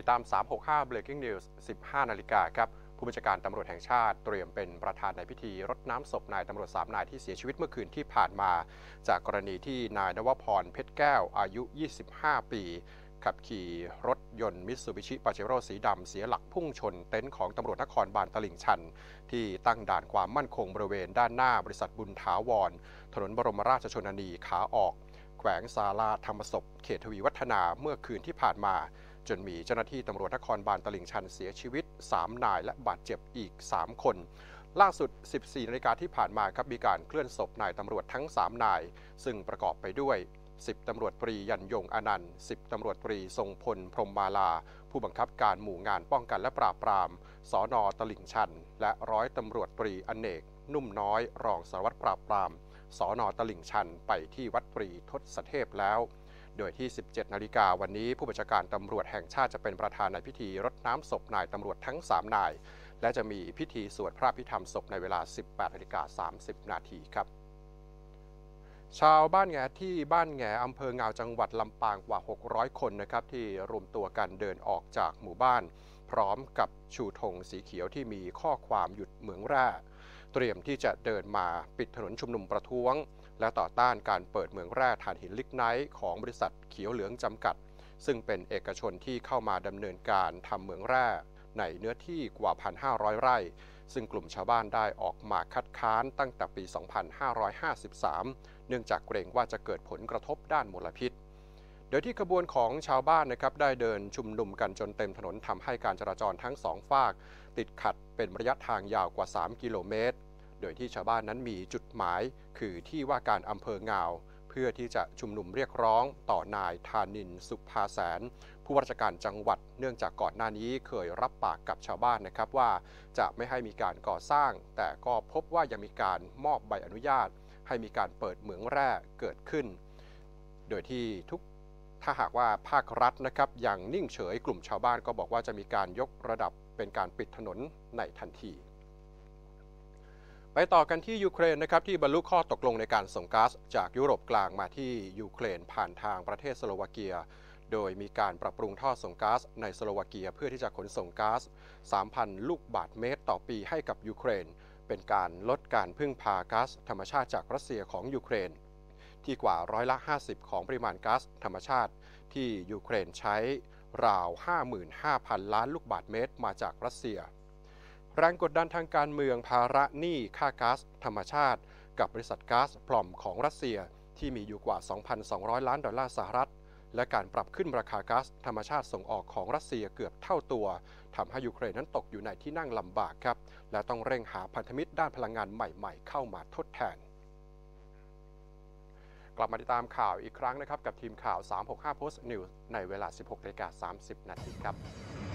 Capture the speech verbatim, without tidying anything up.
ติดตาม สามหกห้า Breaking News สิบห้า นาฬิกาครับผู้บัญชาการตำรวจแห่งชาติเตรียมเป็นประธานในพิธีรดน้ำศพนายตำรวจสามนายที่เสียชีวิตเมื่อคืนที่ผ่านมาจากกรณีที่นายนวพรเพชรแก้วอายุ ยี่สิบห้า ปีขับขี่รถยนต์มิตซูบิชิปาเจโร่สีดำเสียหลักพุ่งชนเต็นท์ของตำรวจนครบาลตลิ่งชันที่ตั้งด่านความมั่นคงบริเวณด้านหน้าบริษัทบุญถาวรถนนบรมราชชนนีขาออกแขวงศาลาธรรมศพเขตทวีวัฒนาเมื่อคืนที่ผ่านมาจนมีเจ้าหน้าที่ตำรวจนครบาลตลิ่งชันเสียชีวิตสามนายและบาดเจ็บอีกสามคนล่าสุด สิบสี่ นาฬิกาที่ผ่านมาครับมีการเคลื่อนศพนายตำรวจทั้งสามนายซึ่งประกอบไปด้วยสิบตำรวจตรียันยงอนันต์สิบตำรวจตรีทรงพลพรหมมาลาผู้บังคับการหมู่งานป้องกันและปราบปรามสน.ตลิ่งชันและร้อยตำรวจตรีอเนกนุ่มน้อยรองสารวัตรปราบปรามสน.ตลิ่งชันไปที่วัดตรีทศเทพแล้วโดยที่ สิบเจ็ด นาฬิกาวันนี้ผู้บัญชาการตำรวจแห่งชาติจะเป็นประธานในพิธีรดน้ำศพนายตำรวจทั้งสามนายและจะมีพิธีสวดพระพิธรรมศพในเวลา สิบแปด นาฬิกา สามสิบ นาทีครับชาวบ้านแงที่บ้านแงอำเภอเงาจังหวัดลำปางกว่าหกร้อยคนนะครับที่รวมตัวกันเดินออกจากหมู่บ้านพร้อมกับชูธงสีเขียวที่มีข้อความหยุดเหมืองแร่เตรียมที่จะเดินมาปิดถนนชุมนุมประท้วงและต่อต้านการเปิดเหมืองแร่ถ่านหินลิกไนท์ของบริษัทเขียวเหลืองจำกัดซึ่งเป็นเอกชนที่เข้ามาดำเนินการทำเหมืองแร่ในเนื้อที่กว่า หนึ่งพันห้าร้อย ไร่ซึ่งกลุ่มชาวบ้านได้ออกมาคัดค้านตั้งแต่ปี สองพันห้าร้อยห้าสิบสาม เนื่องจากเกรงว่าจะเกิดผลกระทบด้านมลพิษโดยที่ขบวนของชาวบ้านนะครับได้เดินชุมนุมกันจนเต็มถนนทำให้การจราจรทั้งสองฝากติดขัดเป็นระยะทางยาวกว่าสามกิโลเมตรโดยที่ชาวบ้านนั้นมีจุดหมายคือที่ว่าการอำเภอเงาเพื่อที่จะชุมนุมเรียกร้องต่อนายธานินทร์สุภาแสนผู้ว่าราชการจังหวัดเนื่องจากก่อนหน้านี้เคยรับปากกับชาวบ้านนะครับว่าจะไม่ให้มีการก่อสร้างแต่ก็พบว่ายังมีการมอบใบอนุญาตให้มีการเปิดเหมืองแร่เกิดขึ้นโดยที่ทุกถ้าหากว่าภาครัฐนะครับยังนิ่งเฉยกลุ่มชาวบ้านก็บอกว่าจะมีการยกระดับเป็นการปิดถนนในทันทีไปต่อกันที่ยูเครนนะครับที่บรรลุข้อตกลงในการส่งก๊าซจากยุโรปกลางมาที่ยูเครนผ่านทางประเทศสโลวาเกียโดยมีการปรับปรุงท่อส่งก๊าซในสโลวาเกียเพื่อที่จะขนส่งก๊าซ สามพัน ลูกบาศก์เมตรต่อปีให้กับยูเครนเป็นการลดการพึ่งพาก๊าซธรรมชาติจากรัสเซียของยูเครนที่กว่าร้อยละห้าสิบของปริมาณก๊าซธรรมชาติที่ยูเครนใช้ราว ห้าหมื่นห้าพัน ล้านลูกบาศก์เมตรมาจากรัสเซียแรงกดดันทางการเมืองภาระหนี้ค่าก๊าซธรรมชาติกับบริษัทก๊าซพลอมของรัสเซียที่มีอยู่กว่า สองพันสองร้อย ล้านดอลลาร์สหรัฐและการปรับขึ้นราคาก๊าซธรรมชาติส่งออกของรัสเซียเกือบเท่าตัวทำให้ยูเครนนั้นตกอยู่ในที่นั่งลำบากครับและต้องเร่งหาพันธมิตรด้านพลังงานใหม่ๆเข้ามาทดแทนกลับมาติดตามข่าวอีกครั้งนะครับกับทีมข่าว สามหกห้า Post News ในเวลา สิบหกนาฬิกาสามสิบ นาทีครับ